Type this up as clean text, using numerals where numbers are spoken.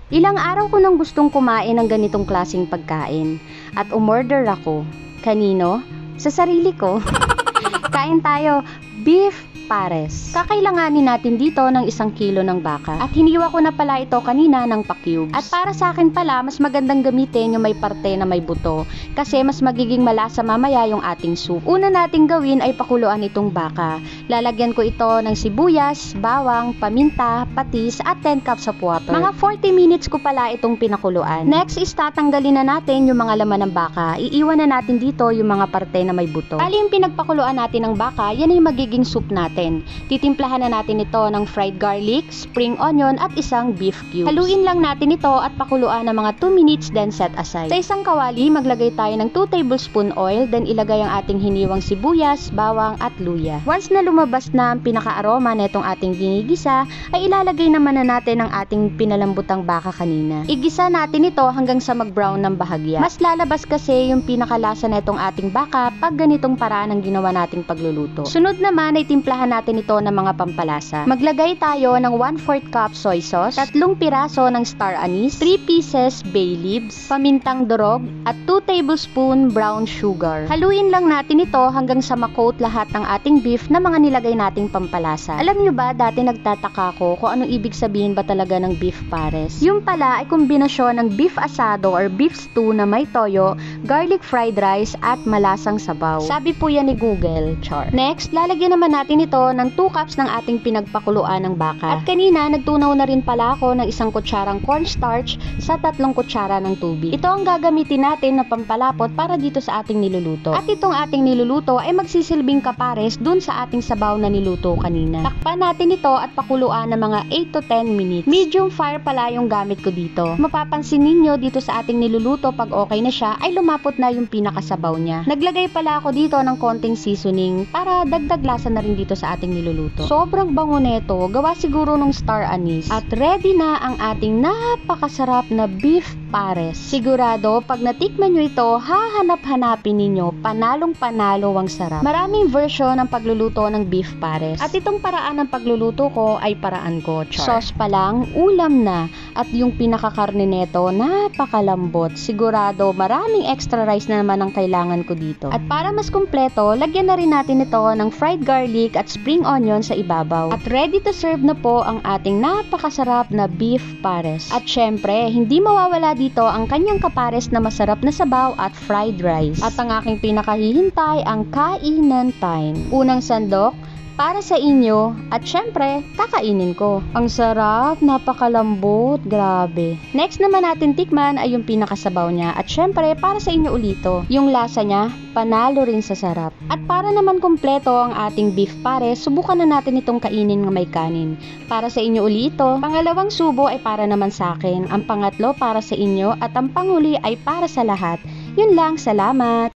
Ilang araw ko nang gustong kumain ng ganitong klaseng pagkain at umorder ako. Kanino? Sa sarili ko. Kain tayo, beef pares. Kakailanganin natin dito ng 1 kilo ng baka. At hiniwa ko na pala ito kanina ng pa-cubes. At para sa akin pala, mas magandang gamitin yung may parte na may buto. Kasi mas magiging malasa mamaya yung ating soup. Una nating gawin ay pakuluan itong baka. Lalagyan ko ito ng sibuyas, bawang, paminta, patis at 10 cups of water. Mga 40 minutes ko pala itong pinakuluan. Next is tatanggalin na natin yung mga laman ng baka. Iiwan na natin dito yung mga parte na may buto. Bali yung pinagpakuluan natin ng baka, yan ay magiging soup natin. Titimplahan na natin ito ng fried garlic, spring onion at isang beef cubes. Haluin lang natin ito at pakuluan ng mga 2 minutes then set aside. Sa isang kawali, maglagay tayo ng 2 tablespoon oil then ilagay ang ating hiniwang sibuyas, bawang at luya. Once na lumabas na ang pinaka-aroma na itong ating ginigisa, ay ilalagay naman na natin ang ating pinalambutang baka kanina. Igisa natin ito hanggang sa mag-brown ng bahagya. Mas lalabas kasi yung pinakalasa na itong ating baka pag ganitong paraan ang ginawa nating pagluluto. Sunod naman ay timplahan natin ito ng mga pampalasa. Maglagay tayo ng 1/4 cup soy sauce, 3 piraso ng star anise, 3 pieces bay leaves, pamintang durog, at 2 tablespoon brown sugar. Haluin lang natin ito hanggang sa makoat lahat ng ating beef na mga nilagay nating pampalasa. Alam nyo ba, dati nagtataka ko kung anong ibig sabihin ba talaga ng beef pares. Yung pala ay kombinasyon ng beef asado or beef stew na may toyo, garlic fried rice at malasang sabaw. Sabi po yan ni Google, char. Next, lalagyan naman natin ito ng 2 cups ng ating pinagpakuluan ng baka. At kanina, nagtunaw na rin pala ako ng 1 kutsarang cornstarch sa 3 kutsara ng tubig. Ito ang gagamitin natin na pampalapot para dito sa ating niluluto. At itong ating niluluto ay magsisilbing kapares dun sa ating sabaw na niluto kanina. Takpan natin ito at pakuluan ng mga 8 to 10 minutes. Medium fire pala yung gamit ko dito. Mapapansin ninyo dito sa ating niluluto pag okay na siya ay lumapot na yung pinakasabaw niya. Naglagay pala ako dito ng konting seasoning para dagdag lasa na rin dito sa ating niluluto. Sobrang bango nito, gawa siguro ng star anise. At ready na ang ating napakasarap na beef pares. Sigurado, pag natikman nyo ito, hahanap-hanapin ninyo, panalong-panalo ang sarap. Maraming version ng pagluluto ng beef pares. At itong paraan ng pagluluto ko ay paraan ko, char. Sauce pa lang, ulam na. At yung pinakakarne nito, napakalambot. Sigurado, maraming extra rice na naman ang kailangan ko dito. At para mas kumpleto, lagyan na rin natin ito ng fried garlic at spring onion sa ibabaw. At ready to serve na po ang ating napakasarap na beef pares. At syempre, hindi mawawala dito ang kanyang kapares na masarap na sabaw at fried rice. At ang aking pinakahihintay, ang kainan time. Unang sandok, para sa inyo, at syempre, kakainin ko. Ang sarap, napakalambot, grabe. Next naman natin tikman ay yung pinakasabaw niya, at syempre, para sa inyo ulito. Yung lasa niya, panalo rin sa sarap. At para naman kumpleto ang ating beef pares, subukan na natin itong kainin ng may kanin. Para sa inyo ulito, pangalawang subo ay para naman sa akin, ang pangatlo para sa inyo, at ang panghuli ay para sa lahat. Yun lang, salamat!